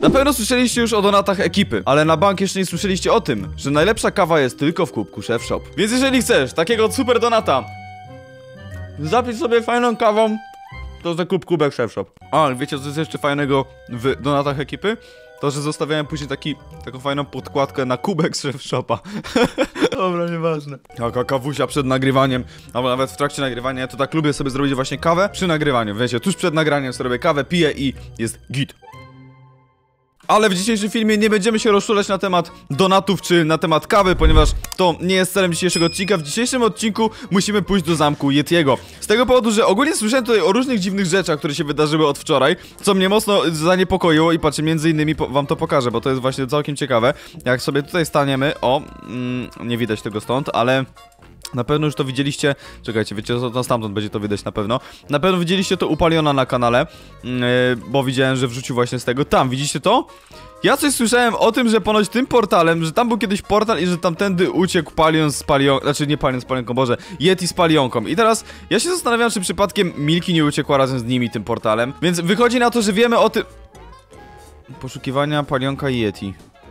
Na pewno słyszeliście już o donatach ekipy, ale na bank jeszcze nie słyszeliście o tym, że najlepsza kawa jest tylko w kubku Szef Shop. Więc jeżeli chcesz takiego super donata, zapisz sobie fajną kawą, to za kubek Szef Shop. A, wiecie co jest jeszcze fajnego w donatach ekipy? To, że zostawiałem później taką fajną podkładkę na kubek Szef Shopa. Dobra, nieważne. Taka kawusia przed nagrywaniem, albo nawet w trakcie nagrywania. Ja to tak lubię sobie zrobić właśnie kawę przy nagrywaniu. Wiecie, tuż przed nagraniem sobie robię kawę, piję i jest git. Ale w dzisiejszym filmie nie będziemy się rozczulać na temat donatów czy na temat kawy, ponieważ to nie jest celem dzisiejszego odcinka. W dzisiejszym odcinku musimy pójść do zamku Yetiego. Z tego powodu, że ogólnie słyszałem tutaj o różnych dziwnych rzeczach, które się wydarzyły od wczoraj, co mnie mocno zaniepokoiło i patrzcie, między innymi wam to pokażę, bo to jest właśnie całkiem ciekawe. Jak sobie tutaj staniemy, nie widać tego stąd, ale... Na pewno już to widzieliście, czekajcie, wiecie, to stamtąd będzie to widać na pewno. Na pewno widzieliście to u Paliona na kanale, bo widziałem, że wrzucił właśnie z tego. Tam, widzicie to? Ja coś słyszałem o tym, że ponoć tym portalem, że tam był kiedyś portal i że tamtędy uciekł Palion z Palionką, znaczy nie Palion z Palionką, Boże, Yeti z Palionką. I teraz ja się zastanawiam, czy przypadkiem Milky nie uciekła razem z nimi tym portalem. Więc wychodzi na to, że wiemy o tym... Poszukiwania Palionka i Yeti.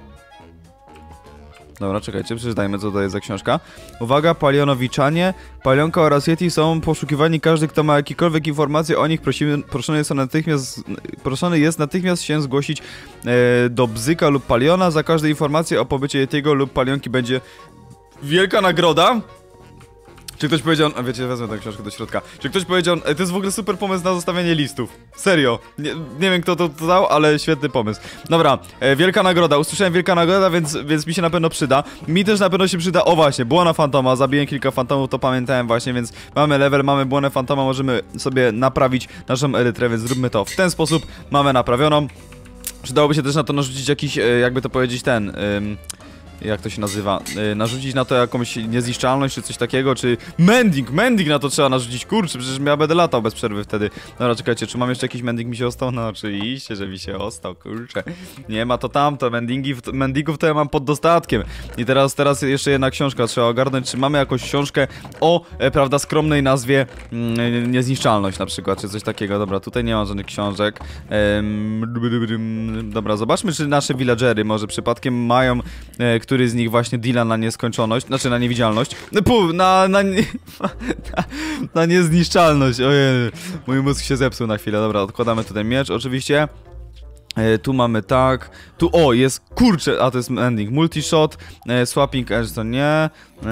Dobra, czekajcie, przeczytajmy, co to jest za książka. Uwaga, Palionowiczanie, Palionka oraz Yeti są poszukiwani. Każdy, kto ma jakiekolwiek informacje o nich, proszony jest natychmiast się zgłosić do Bzyka lub Paliona. Za każde informacje o pobycie Yetiego lub Palionki będzie wielka nagroda. Czy ktoś powiedział... A wiecie, wezmę tę książkę do środka. Czy ktoś powiedział... To jest w ogóle super pomysł na zostawianie listów. Serio. Nie wiem, kto to dał, ale świetny pomysł. Dobra, wielka nagroda. Usłyszałem wielka nagroda, więc mi się na pewno przyda. Mi też na pewno się przyda... O właśnie, błona fantoma. Zabiłem kilka fantomów, to pamiętałem właśnie, więc mamy level, mamy błonę fantoma. Możemy sobie naprawić naszą elytrę, więc zróbmy to w ten sposób. Mamy naprawioną. Przydałoby się też na to narzucić jakiś, jakby to powiedzieć, jak to się nazywa? Narzucić na to jakąś niezniszczalność, czy coś takiego, czy... Mending na to trzeba narzucić, kurczę, przecież ja będę latał bez przerwy wtedy. Dobra, czekajcie, czy mam jeszcze jakiś mending mi się ostał? No oczywiście, że mi się ostał, kurczę. Nie ma to tamto, mendingów to ja mam pod dostatkiem. I teraz jeszcze jedna książka trzeba ogarnąć, czy mamy jakąś książkę o, prawda, skromnej nazwie niezniszczalność na przykład, czy coś takiego. Dobra, tutaj nie ma żadnych książek. Dobra, zobaczmy, czy nasze villagery może przypadkiem mają... który z nich właśnie deala na nieskończoność, znaczy na niewidzialność. Na niezniszczalność. Ojej, mój mózg się zepsuł na chwilę. Dobra, odkładamy tutaj miecz, oczywiście. Tu mamy tak. Tu, o, jest, kurczę, a to jest ending. Multishot, swapping edge to nie.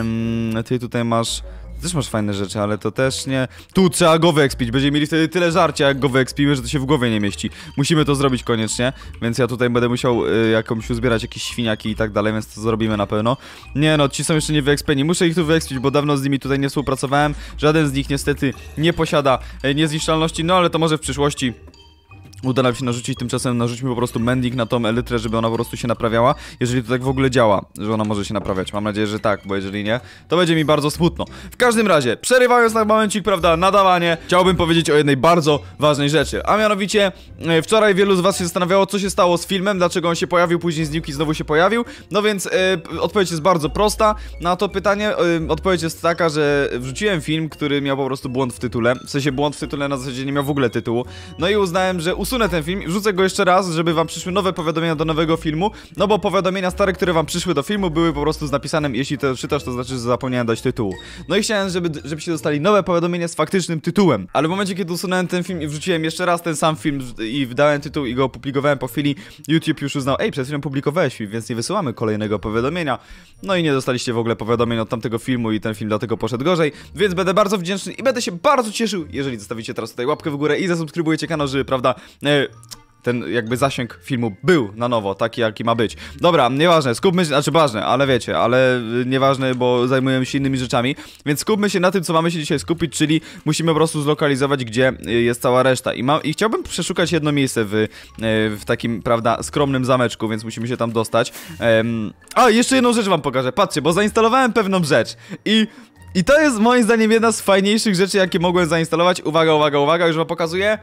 Ty tutaj masz... Też masz fajne rzeczy, ale to też nie. Tu trzeba go wyekspić, będziemy mieli wtedy tyle żarcia, jak go wyekspimy, że to się w głowie nie mieści. Musimy to zrobić koniecznie, więc ja tutaj będę musiał uzbierać jakieś świniaki i tak dalej, więc to zrobimy na pewno. Nie no, ci są jeszcze nie wyekspieni, muszę ich tu wyekspić, bo dawno z nimi tutaj nie współpracowałem. Żaden z nich niestety nie posiada niezniszczalności, no ale to może w przyszłości uda nam się narzucić, tymczasem narzućmy po prostu mending na tą elytrę, żeby ona po prostu się naprawiała, jeżeli to tak w ogóle działa, że ona może się naprawiać. Mam nadzieję, że tak, bo jeżeli nie, to będzie mi bardzo smutno. W każdym razie, przerywając na momencik, prawda, nadawanie, chciałbym powiedzieć o jednej bardzo ważnej rzeczy, a mianowicie wczoraj wielu z was się zastanawiało, co się stało z filmem, dlaczego on się pojawił, później znikł i znowu się pojawił. No więc odpowiedź jest bardzo prosta na to pytanie. Odpowiedź jest taka, że wrzuciłem film, który miał po prostu błąd w tytule, w sensie błąd w tytule na zasadzie nie miał w ogóle tytułu, no i uznałem, że usunę ten film i wrzucę go jeszcze raz, żeby wam przyszły nowe powiadomienia do nowego filmu, no bo powiadomienia stare, które wam przyszły do filmu, były po prostu z napisanym, jeśli to czytasz, to znaczy, że zapomniałem dać tytułu. No i chciałem, żebyście dostali nowe powiadomienie z faktycznym tytułem. Ale w momencie, kiedy usunąłem ten film i wrzuciłem jeszcze raz ten sam film i wdałem tytuł i go opublikowałem po chwili, YouTube już uznał, ej, przed chwilą publikowałeś film, więc nie wysyłamy kolejnego powiadomienia. No i nie dostaliście w ogóle powiadomień od tamtego filmu i ten film dlatego poszedł gorzej, więc będę bardzo wdzięczny i będę się bardzo cieszył, jeżeli zostawicie teraz tutaj łapkę w górę i zasubskrybujecie kanał, żeby, prawda, ten jakby zasięg filmu był na nowo, taki jaki ma być. Dobra, nieważne, skupmy się, znaczy ważne, ale wiecie, ale nieważne, bo zajmujemy się innymi rzeczami, więc skupmy się na tym, co mamy się dzisiaj skupić, czyli musimy po prostu zlokalizować, gdzie jest cała reszta. I chciałbym przeszukać jedno miejsce w takim, prawda, skromnym zameczku, więc musimy się tam dostać. A, jeszcze jedną rzecz wam pokażę, patrzcie, bo zainstalowałem pewną rzecz i to jest moim zdaniem jedna z fajniejszych rzeczy, jakie mogłem zainstalować. Uwaga, uwaga, uwaga, już wam pokazuję.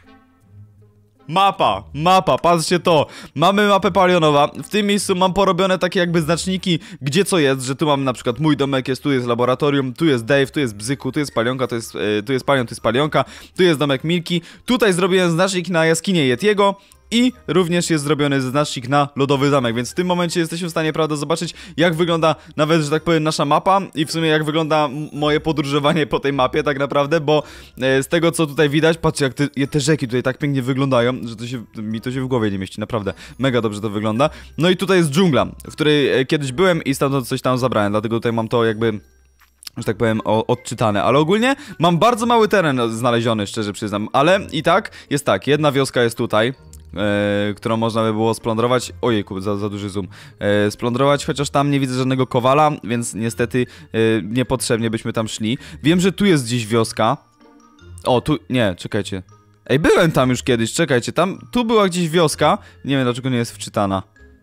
Mapa, patrzcie to. Mamy mapę Palionowa. W tym miejscu mam porobione takie jakby znaczniki, gdzie co jest, że tu mamy na przykład mój domek jest, tu jest laboratorium, tu jest Dave, tu jest Bzyku, tu jest Palionka, tu jest Palion, tu jest Palionka, tu jest domek Milky. Tutaj zrobiłem znacznik na jaskinię Yetiego i również jest zrobiony znacznik na Lodowy Zamek, więc w tym momencie jesteśmy w stanie, prawda, zobaczyć, jak wygląda nawet, że tak powiem, nasza mapa i w sumie jak wygląda moje podróżowanie po tej mapie tak naprawdę, bo z tego, co tutaj widać, patrzcie, jak te rzeki tutaj tak pięknie wyglądają, że mi to się w głowie nie mieści, naprawdę, mega dobrze to wygląda. No i tutaj jest dżungla, w której kiedyś byłem i stamtąd coś tam zabrałem, dlatego tutaj mam to jakby, że tak powiem, odczytane, ale ogólnie mam bardzo mały teren znaleziony, szczerze przyznam, ale i tak, jest tak, jedna wioska jest tutaj, którą można by było splądrować, ojejku, za duży zoom, splądrować, chociaż tam nie widzę żadnego kowala, więc niestety niepotrzebnie byśmy tam szli. Wiem, że tu jest gdzieś wioska, o, tu, nie, czekajcie, ej, byłem tam już kiedyś, czekajcie, tu była gdzieś wioska, nie wiem dlaczego nie jest wczytana,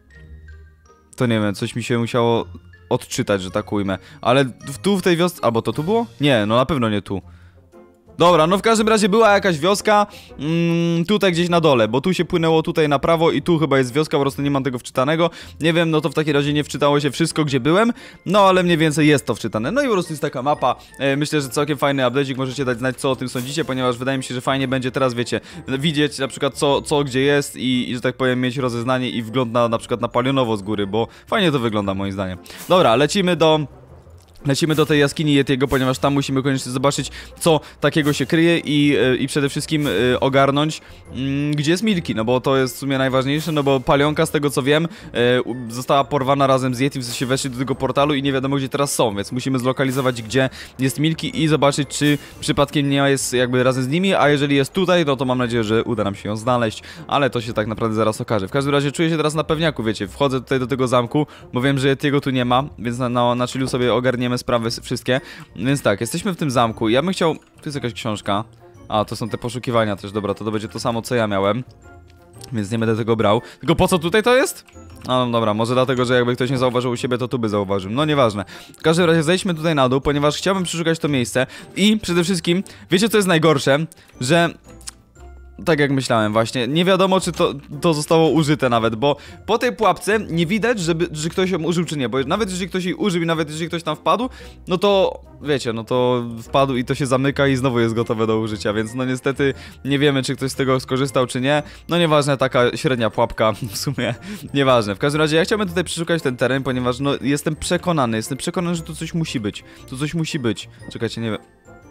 to nie wiem, coś mi się musiało odczytać, że tak ujmę. Ale tu w tej wiosce... Albo to tu było? Nie, no na pewno nie tu. Dobra, no w każdym razie była jakaś wioska tutaj gdzieś na dole, bo tu się płynęło tutaj na prawo i tu chyba jest wioska, po prostu nie mam tego wczytanego. Nie wiem, no to w takim razie nie wczytało się wszystko, gdzie byłem, no ale mniej więcej jest to wczytane. No i po prostu jest taka mapa. Myślę, że całkiem fajny update'ik, możecie dać znać, co o tym sądzicie, ponieważ wydaje mi się, że fajnie będzie teraz, wiecie, widzieć na przykład co gdzie jest i że tak powiem, mieć rozeznanie i wgląd na przykład na Palionowo z góry, bo fajnie to wygląda moim zdaniem. Dobra, lecimy do tej jaskini Yetiego, ponieważ tam musimy koniecznie zobaczyć, co takiego się kryje i przede wszystkim ogarnąć, gdzie jest Milky, no bo to jest w sumie najważniejsze, no bo Palionka, z tego co wiem, została porwana razem z Yeti, w sensie weszli do tego portalu i nie wiadomo, gdzie teraz są, więc musimy zlokalizować, gdzie jest Milky i zobaczyć, czy przypadkiem nie jest jakby razem z nimi, a jeżeli jest tutaj, no to mam nadzieję, że uda nam się ją znaleźć, ale to się tak naprawdę zaraz okaże. W każdym razie czuję się teraz na pewniaku, wiecie, wchodzę tutaj do tego zamku, bo wiem, że Yetiego tu nie ma, więc na chillu sobie ogarniemy sprawy wszystkie, więc tak, jesteśmy w tym zamku. Ja bym chciał... Tu jest jakaś książka. A, to są te poszukiwania też, dobra, to będzie to samo, co ja miałem, więc nie będę tego brał. Tylko po co tutaj to jest? No dobra, może dlatego, że jakby ktoś nie zauważył u siebie, to tu by zauważył. No nieważne. W każdym razie zejdźmy tutaj na dół, ponieważ chciałbym przeszukać to miejsce i przede wszystkim, wiecie co jest najgorsze? Że... Tak jak myślałem właśnie, nie wiadomo czy to zostało użyte nawet, bo po tej pułapce nie widać, że ktoś ją użył czy nie, bo nawet jeżeli ktoś jej użył i nawet jeżeli ktoś tam wpadł, no to wiecie, no to wpadł i to się zamyka i znowu jest gotowe do użycia, więc no niestety nie wiemy czy ktoś z tego skorzystał czy nie, no nieważne, taka średnia pułapka w sumie, nieważne. W każdym razie ja chciałbym tutaj przeszukać ten teren, ponieważ no jestem przekonany, że tu coś musi być, czekajcie, nie wiem.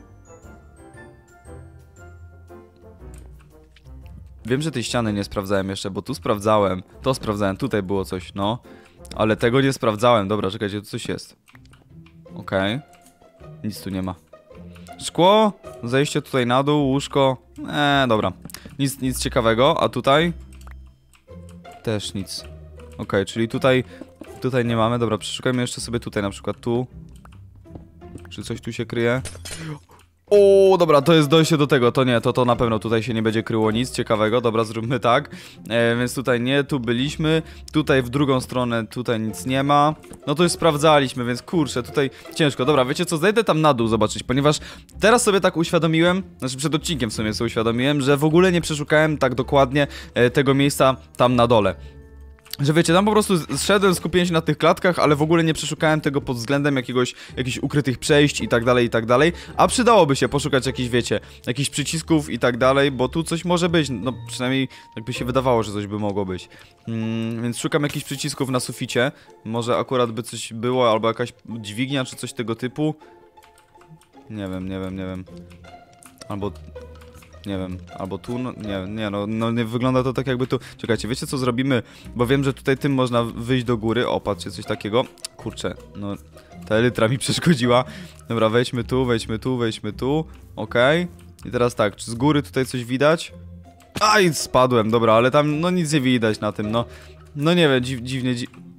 Wiem, że tej ściany nie sprawdzałem jeszcze, bo tu sprawdzałem, to sprawdzałem, tutaj było coś, no. Ale tego nie sprawdzałem, dobra, czekajcie, tu coś jest. Okej. Nic tu nie ma. Szkło, zejście tutaj na dół, łóżko. Dobra. Nic ciekawego, a tutaj? Też nic. Okej, czyli tutaj nie mamy, dobra, przeszukajmy jeszcze sobie tutaj, na przykład tu. Czy coś tu się kryje? O, dobra, to jest dojście do tego, to nie, to na pewno tutaj się nie będzie kryło nic ciekawego, dobra, zróbmy tak, więc tutaj nie, tu byliśmy, tutaj w drugą stronę, tutaj nic nie ma, no to już sprawdzaliśmy, więc kurczę, tutaj ciężko, dobra, wiecie co, zejdę tam na dół zobaczyć, ponieważ teraz sobie tak uświadomiłem, znaczy przed odcinkiem w sumie sobie uświadomiłem, że w ogóle nie przeszukałem tak dokładnie tego miejsca tam na dole. Że wiecie, tam po prostu zszedłem, skupiłem się na tych klatkach, ale w ogóle nie przeszukałem tego pod względem jakichś ukrytych przejść i tak dalej, a przydałoby się poszukać jakichś, wiecie, jakichś przycisków i tak dalej, bo tu coś może być, no przynajmniej jakby się wydawało, że coś by mogło być. Więc szukam jakichś przycisków na suficie, może akurat by coś było, albo jakaś dźwignia, czy coś tego typu. Nie wiem. Albo... Nie wiem, albo tu, no nie wygląda to tak jakby tu. Czekajcie, wiecie co zrobimy? Bo wiem, że tutaj tym można wyjść do góry. O, patrzcie, coś takiego. Kurczę, no ta elytra mi przeszkodziła. Dobra, wejdźmy tu. Okej. I teraz tak, czy z góry tutaj coś widać? Aj, spadłem, dobra, ale tam no nic nie widać na tym, no nie wiem, dziwnie.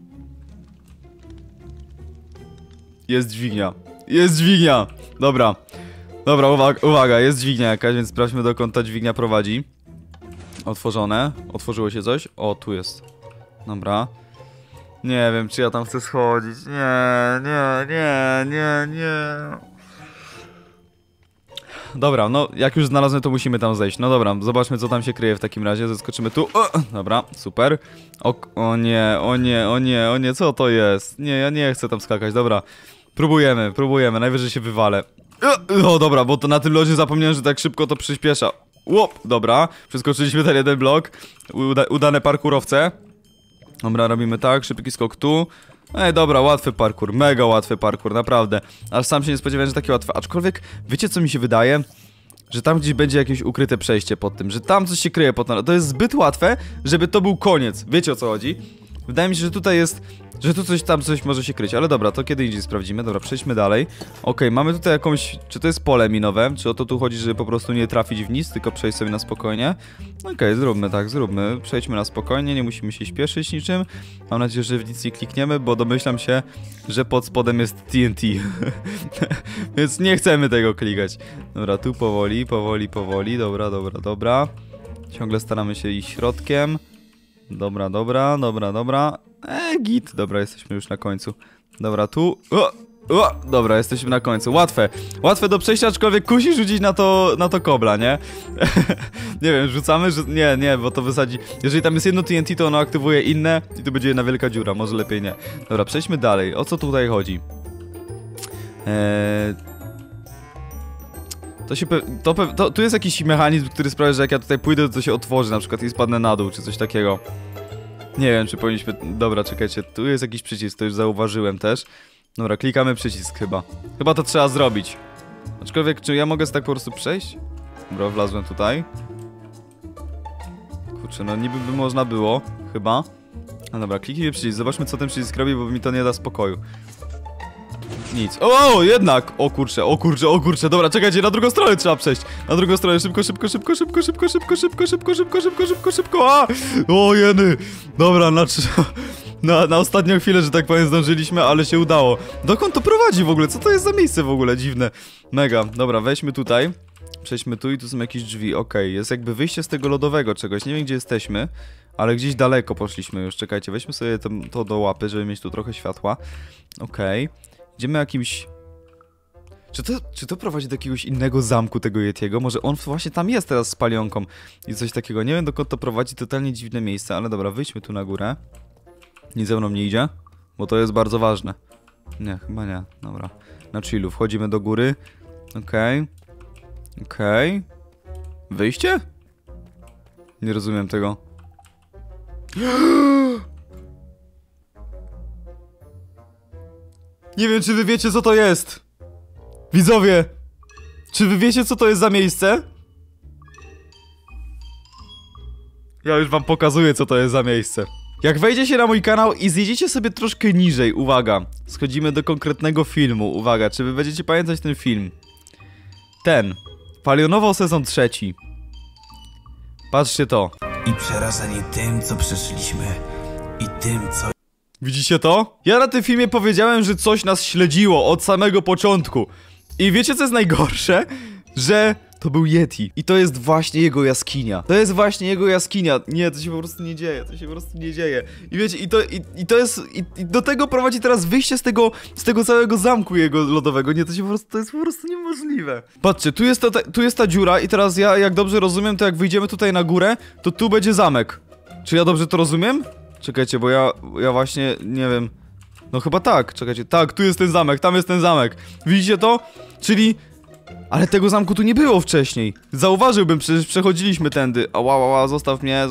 Jest dźwignia. Dobra, uwaga, jest dźwignia jakaś, więc sprawdźmy, dokąd ta dźwignia prowadzi. Otworzone. Otworzyło się coś? O, tu jest. Dobra. Nie wiem, czy ja tam chcę schodzić. Nie. Dobra, no jak już znalazłem, to musimy tam zejść. No dobra, zobaczmy, co tam się kryje w takim razie. Zeskoczymy tu. Dobra, super. O nie, co to jest? Nie, ja nie chcę tam skakać, dobra. Próbujemy, najwyżej się wywalę. O, dobra, bo to na tym lodzie zapomniałem, że tak szybko to przyspiesza. Łop, dobra, przeskoczyliśmy ten jeden blok. Udane parkurowce. Dobra, robimy tak, szybki skok tu. Ej, dobra, łatwy parkour, mega łatwy parkour, naprawdę. Aż sam się nie spodziewałem, że takie łatwe. Aczkolwiek, wiecie co mi się wydaje? Że tam gdzieś będzie jakieś ukryte przejście pod tym, że tam coś się kryje pod tym. To jest zbyt łatwe, żeby to był koniec. Wiecie o co chodzi? Wydaje mi się, że tutaj jest... Że tu coś może się kryć, ale dobra, to kiedy indziej sprawdzimy. Dobra, przejdźmy dalej. Okej, mamy tutaj jakąś... Czy to jest pole minowe? Czy o to tu chodzi, żeby po prostu nie trafić w nic, tylko przejść sobie na spokojnie? Okej, zróbmy tak, zróbmy. Przejdźmy na spokojnie, nie musimy się śpieszyć niczym. Mam nadzieję, że w nic nie klikniemy, bo domyślam się, że pod spodem jest TNT. Więc nie chcemy tego klikać. Dobra, tu powoli, powoli, powoli. Dobra. Ciągle staramy się iść środkiem. Dobra. Git. Dobra, jesteśmy już na końcu. Dobra, tu. Dobra, jesteśmy na końcu. Łatwe do przejścia, aczkolwiek kusi rzucić na to kobla, nie? Nie wiem, rzucamy, że... Nie, bo to wysadzi... Jeżeli tam jest jedno TNT, to ono aktywuje inne i tu będzie jedna wielka dziura, może lepiej nie. Dobra, przejdźmy dalej. O co tutaj chodzi? Tu jest jakiś mechanizm, który sprawia, że jak ja tutaj pójdę, to się otworzy na przykład i spadnę na dół, czy coś takiego. Nie wiem, czy powinniśmy... Dobra, czekajcie, tu jest jakiś przycisk, to już zauważyłem też. Dobra, klikamy przycisk chyba. Chyba to trzeba zrobić. Aczkolwiek, czy ja mogę tak po prostu przejść? Dobra, wlazłem tutaj. Kurczę, no niby by można było, chyba. No dobra, kliknijmy przycisk, zobaczmy co ten przycisk robi, bo mi to nie da spokoju. Nic. O, jednak! O kurczę, dobra, czekajcie, na drugą stronę trzeba przejść. Na drugą stronę, szybko. A! O, jeny! Dobra, na ostatnią chwilę, że tak powiem, zdążyliśmy, ale się udało. Dokąd to prowadzi w ogóle? Co to jest za miejsce w ogóle? Dziwne. Mega. Dobra, weźmy tutaj. Przejdźmy tu i tu są jakieś drzwi. Okej, jest jakby wyjście z tego lodowego czegoś. Nie wiem, gdzie jesteśmy, ale gdzieś daleko poszliśmy już. Czekajcie, weźmy sobie to do łapy, żeby mieć tu trochę światła. Okej. Idziemy jakimś... Czy to prowadzi do jakiegoś innego zamku tego Yetiego? Może on właśnie tam jest teraz z palionką i coś takiego. Nie wiem, dokąd to prowadzi, totalnie dziwne miejsce, ale dobra, wyjdźmy tu na górę. Nic ze mną nie idzie, bo to jest bardzo ważne. Nie, chyba nie. Dobra. Na chillu, wchodzimy do góry. Okej. Wyjście? Nie rozumiem tego. Nie wiem, czy wy wiecie, co to jest. Widzowie, czy wy wiecie, co to jest za miejsce? Ja już wam pokazuję, co to jest za miejsce. Jak wejdziecie na mój kanał i zjedziecie sobie troszkę niżej, uwaga, schodzimy do konkretnego filmu, uwaga, czy wy będziecie pamiętać ten film? Palionowo sezon 3. Patrzcie to. I przerażeni tym, co przeszliśmy, i tym, co... Widzicie to? Ja na tym filmie powiedziałem, że coś nas śledziło od samego początku. I wiecie, co jest najgorsze? Że to był Yeti. I to jest właśnie jego jaskinia. Nie, to się po prostu nie dzieje. I wiecie, i do tego prowadzi teraz wyjście z tego całego zamku jego lodowego. Nie, to jest po prostu niemożliwe. Patrzcie, tu jest ta dziura i teraz ja, jak dobrze rozumiem, to jak wyjdziemy tutaj na górę, to tu będzie zamek. Czy ja dobrze to rozumiem? Czekajcie, bo ja właśnie, nie wiem. No chyba tak, czekajcie, tak, tu jest ten zamek, tam jest ten zamek. Widzicie to? Czyli... Ale tego zamku tu nie było wcześniej. Zauważyłbym, przecież przechodziliśmy tędy. Ała, zostaw mnie.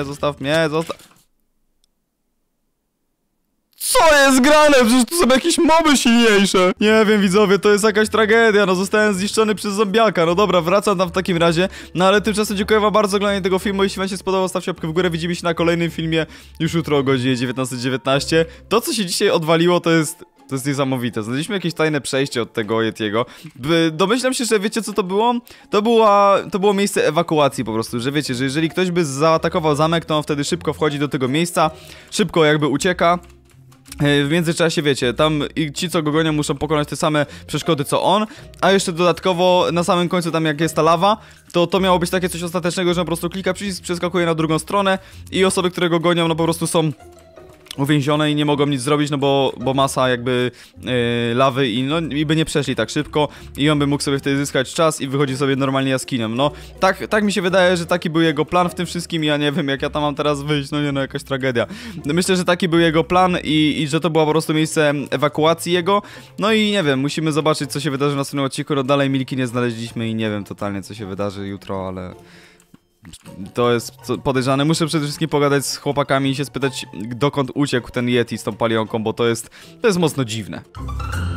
Co jest grane? Przecież tu są jakieś moby silniejsze. Nie wiem, widzowie, to jest jakaś tragedia. No, zostałem zniszczony przez zombiaka. No dobra, wracam tam w takim razie. No ale tymczasem dziękuję wam bardzo za oglądanie tego filmu. Jeśli wam się spodobał, stawcie łapkę w górę. Widzimy się na kolejnym filmie już jutro o godzinie 19:19. To, co się dzisiaj odwaliło, to jest niesamowite. Znaleźliśmy jakieś tajne przejście od tego Yetiego. Domyślam się, że wiecie, co to było? To było miejsce ewakuacji po prostu, że wiecie, że jeżeli ktoś by zaatakował zamek, to on wtedy szybko wchodzi do tego miejsca, szybko jakby ucieka. W międzyczasie, wiecie, tam ci, co go gonią, muszą pokonać te same przeszkody, co on. A jeszcze dodatkowo, na samym końcu, tam jak jest ta lawa, to miało być takie coś ostatecznego, że on po prostu klika przycisk, przeskakuje na drugą stronę i osoby, które go gonią, no po prostu są uwięzione i nie mogą nic zrobić, no bo masa jakby lawy i no i by nie przeszli tak szybko i on by mógł sobie wtedy zyskać czas i wychodzi sobie normalnie jaskinią. No tak mi się wydaje, że taki był jego plan w tym wszystkim. Ja nie wiem, jak ja tam mam teraz wyjść, no nie, no jakaś tragedia. Myślę, że taki był jego plan i że to było po prostu miejsce ewakuacji jego. No i nie wiem, musimy zobaczyć, co się wydarzy w następnym odcinku. No dalej Milki nie znaleźliśmy i nie wiem totalnie, co się wydarzy jutro, ale to jest podejrzane. Muszę przede wszystkim pogadać z chłopakami i się spytać, dokąd uciekł ten Yeti z tą palionką, bo to jest mocno dziwne.